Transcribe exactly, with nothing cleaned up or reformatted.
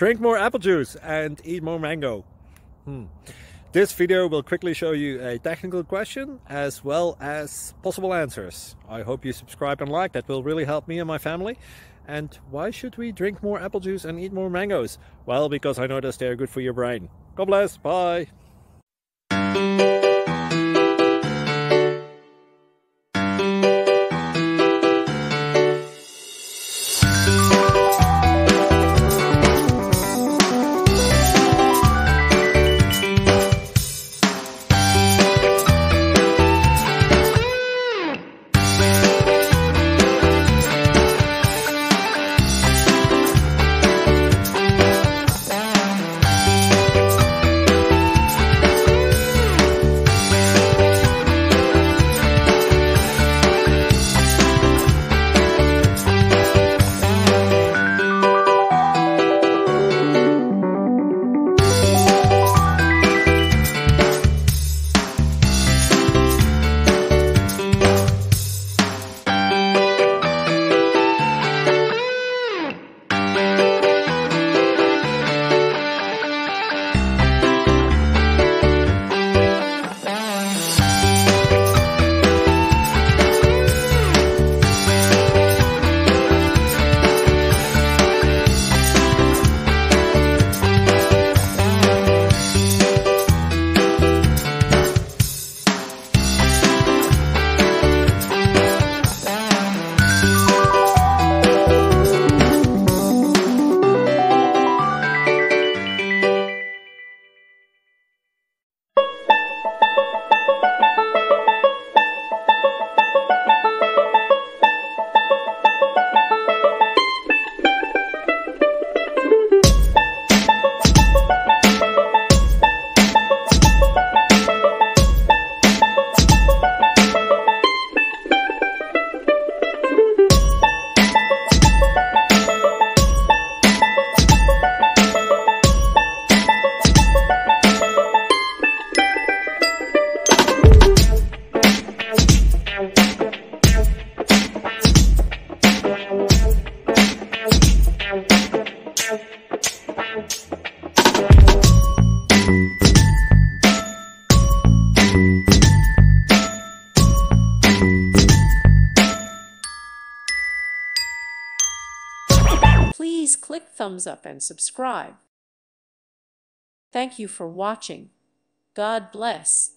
Drink more apple juice and eat more mango. Hmm. This video will quickly show you a technical question as well as possible answers. I hope you subscribe and like, that will really help me and my family. And why should we drink more apple juice and eat more mangoes? Well, because I noticed they're good for your brain. God bless, bye! Please click thumbs up and subscribe. Thank you for watching. God bless.